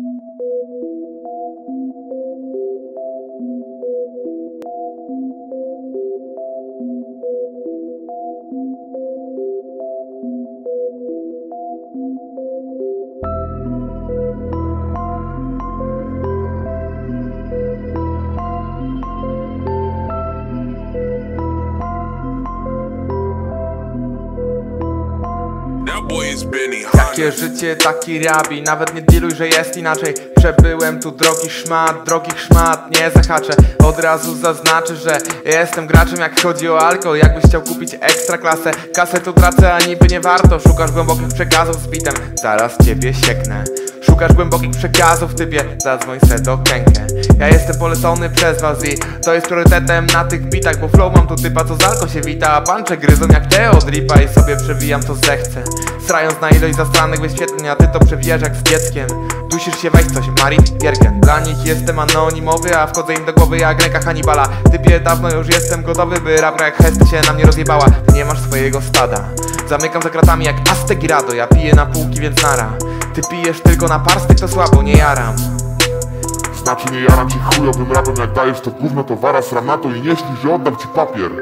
Takie życie, taki rabi, nawet nie dealuj, że jest inaczej. Przebyłem tu drogich szmat, nie zahaczę. Od razu zaznaczę, że jestem graczem jak chodzi o alkohol. Jakbyś chciał kupić ekstra klasę, kasę tu tracę, a niby nie warto. Szukasz głębokich przekazów z bitem, zaraz ciebie sieknę. Szukasz głębokich przekazów, typie, zadzwoń se do Kenkę. Ja jestem polecony przez was i to jest priorytetem na tych bitach, bo flow mam tu typa, co z alko się wita, a pancze gryzą jak te od ripa i sobie przewijam co zechcę. Strając na ilość zastranych wyświetleń, a ty to przewijasz jak z dzieckiem. Dusisz się, weź coś, Mari Piergen. Dla nich jestem anonimowy, a wchodzę im do głowy jak ręka Hannibala. Typie, dawno już jestem gotowy, by rapra jak Hest się na mnie rozjebała. Ty nie masz swojego stada. Zamykam za kratami jak Astegirado, ja piję na półki, więc nara. Ty pijesz tylko na parstek, to słabo, nie jaram. Znaczy nie jaram ci chujowym rapem, jak dajesz to gówno, to wara sram na to i nie ślisz, że oddam ci papier.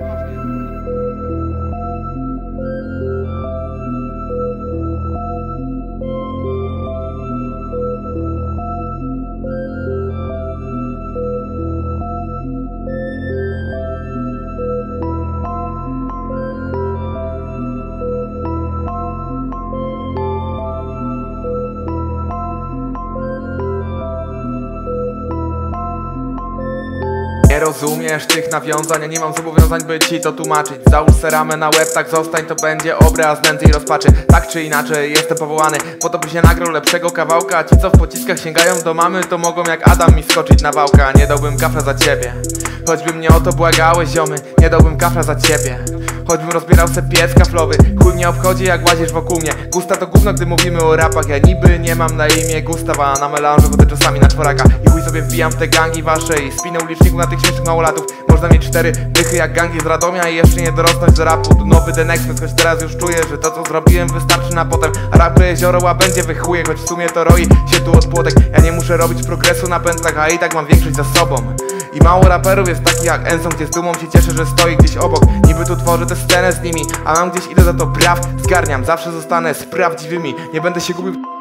Nie rozumiesz tych nawiązań, ja nie mam zobowiązań, by ci to tłumaczyć. Załóż se ramę na łeb, tak zostań, to będzie obraz nędzy i rozpaczy. Tak czy inaczej jestem powołany po to, by się nagrał lepszego kawałka. Ci co w pociskach sięgają do mamy, to mogą jak Adam mi skoczyć na wałka. Nie dałbym kafla za ciebie, choćby mnie o to błagałeś ziomy. Nie dałbym kafla za ciebie, choćbym rozbierał se piec kaflowy. Chuj mnie obchodzi jak łazisz wokół mnie. Gusta to gówno, gdy mówimy o rapach. Ja niby nie mam na imię Gustawa, na melanżu chodzę czasami na czworaka. I chuj sobie wbijam w te gangi wasze i spinę uliczników na tych śmiesznych małolatów. Można mieć 4 dychy jak gangi z Radomia i jeszcze nie dorosnąć do rapu. Tu nowy The Next, choć teraz już czuję, że to co zrobiłem wystarczy na potem. A rap jezioro, a będzie wychuje, choć w sumie to roi się tu od płotek. Ja nie muszę robić progresu na pętlach, a i tak mam większość za sobą. I mało raperów jest takich jak Enson, gdzie z dumą się cieszę, że stoi gdzieś obok. Niby tu tworzę tę scenę z nimi, a mam gdzieś idę za to praw zgarniam. Zawsze zostanę z prawdziwymi, nie będę się gubił